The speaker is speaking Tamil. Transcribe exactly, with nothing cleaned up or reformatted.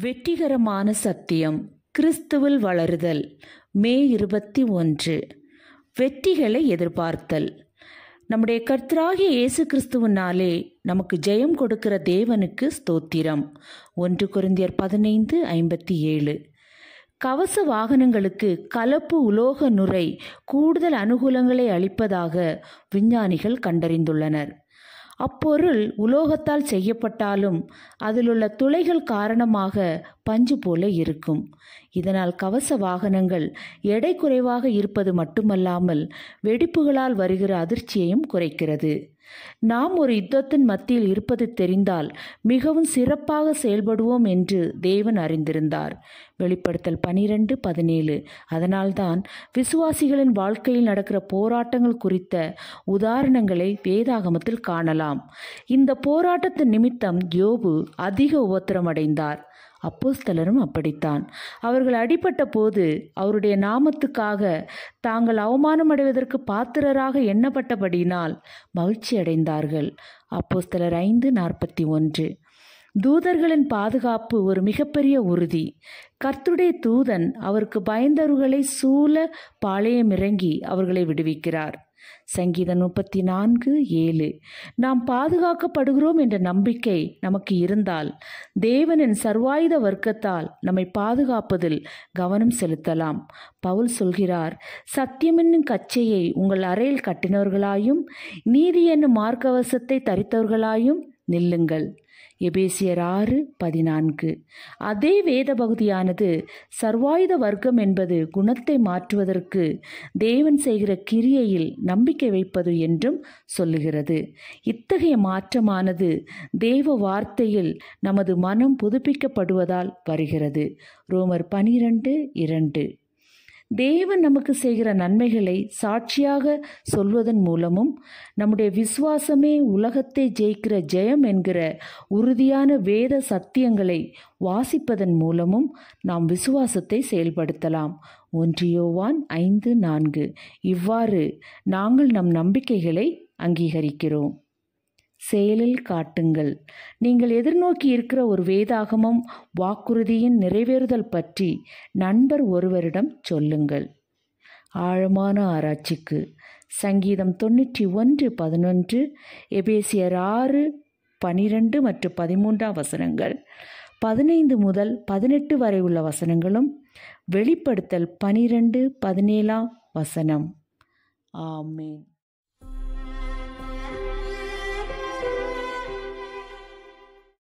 வெற்றிகரமான சத்தியம் கிறிஸ்துவில் வளருதல். மே இருபத்தி ஒன்று. வெற்றிகளை எதிர்பார்த்தல். நம்முடைய கர்த்தராகிய இயேசு கிறிஸ்துவினாலே நமக்கு ஜெயம் கொடுக்கிற தேவனுக்கு ஸ்தோத்திரம். ஒன்று கொரிந்தியர் பதினைந்து ஐம்பத்தி ஏழு. கவச வாகனங்களுக்கு கலப்பு உலோக நுரை கூடுதல் அனுகூலங்களை அளிப்பதாக விஞ்ஞானிகள் கண்டறிந்துள்ளனர். அப்பொருள் உலோகத்தால் செய்யப்பட்டாலும் அதிலுள்ள துளைகள் காரணமாக பஞ்சு போல இருக்கும். இதனால் கவச வாகனங்கள் எடை குறைவாக இருப்பது மட்டுமல்லாமல் வெடிப்புகளால் வருகிற அதிர்ச்சியையும் குறைக்கிறது. நாம் ஒரு யுத்தத்தின் மத்தியில் இருப்பது தெரிந்தால் மிகவும் சிறப்பாக செயல்படுவோம் என்று தேவன் அறிந்திருந்தார். வெளிப்படுத்தல் பனிரெண்டு பதினேழு. அதனால்தான் விசுவாசிகளின் வாழ்க்கையில் நடக்கிற போராட்டங்கள் குறித்த உதாரணங்களை வேதாகமத்தில் காணலாம். இந்த போராட்டத்தின் நிமித்தம் யோபு அதிக உபத்திரமடைந்தார். அப்போஸ்தலரும் அப்படித்தான். அவர்கள் அடிபட்ட போது அவருடைய நாமத்துக்காக தாங்கள் அவமானம் அடைவதற்கு பாத்திரராக எண்ணப்பட்டபடியினால் மகிழ்ச்சி அடைந்தார்கள். அப்போஸ்தலர் ஐந்து நாற்பத்தி ஒன்று. தூதர்களின் பாதுகாப்பு ஒரு மிகப்பெரிய உறுதி. கர்த்தருடைய தூதன் அவருக்கு பயந்தவர்களை சூழ பாளையமிறங்கி அவர்களை விடுவிக்கிறார். சங்கீதம் முப்பத்தி நான்கு ஏழு. நாம் பாதுகாக்கப்படுகிறோம் என்ற நம்பிக்கை நமக்கு இருந்தால் தேவனின் சர்வாயுத வர்க்கத்தால் நம்மை பாதுகாப்பதில் கவனம் செலுத்தலாம். பவுல் சொல்கிறார், சத்தியம் என்னும் கச்சையை உங்கள் அறையில் கட்டினவர்களாயும் நீதி என்னும் மார்க்கவசத்தை தரித்தவர்களாயும் நில்லுங்கள். எபேசியர் ஆறு பதினான்கு. அதே வேத பகுதியானது சர்வாயுத வர்க்கம் என்பது குணத்தை மாற்றுவதற்கு தேவன் செய்கிற கிரியையில் நம்பிக்கை வைப்பது என்றும் சொல்லுகிறது. இத்தகைய மாற்றமானது தேவ வார்த்தையில் நமது மனம் புதுப்பிக்கப்படுவதால் வருகிறது. ரோமர் பனிரெண்டு இரண்டு. தேவன் நமக்கு செய்கிற நன்மைகளை சாட்சியாக சொல்வதன் மூலமும் நம்முடைய விசுவாசமே உலகத்தை ஜெயிக்கிற ஜெயம் என்கிற உறுதியான வேத சத்தியங்களை வாசிப்பதன் மூலமும் நாம் விசுவாசத்தை செயல்படுத்தலாம். ஒன்று யோவான் ஐந்து நான்கு. இவ்வாறு நாங்கள் நம் நம்பிக்கைகளை அங்கீகரிக்கிறோம். செயலில் காட்டுங்கள். நீங்கள் எதிர்நோக்கி இருக்கிற ஒரு வேதாகமம் வாக்குறுதியின் நிறைவேறுதல் பற்றி நண்பர் ஒருவரிடம் சொல்லுங்கள். ஆழமான ஆராய்ச்சிக்கு சங்கீதம் தொண்ணூற்றி ஒன்று பதினொன்று, எபேசியர் ஆறு பனிரெண்டு மற்றும் பதிமூன்றாம் வசனங்கள், பதினைந்து முதல் பதினெட்டு வரை உள்ள வசனங்களும், வெளிப்படுத்தல் பனிரெண்டு பதினேழாம் வசனம். ஆமென்.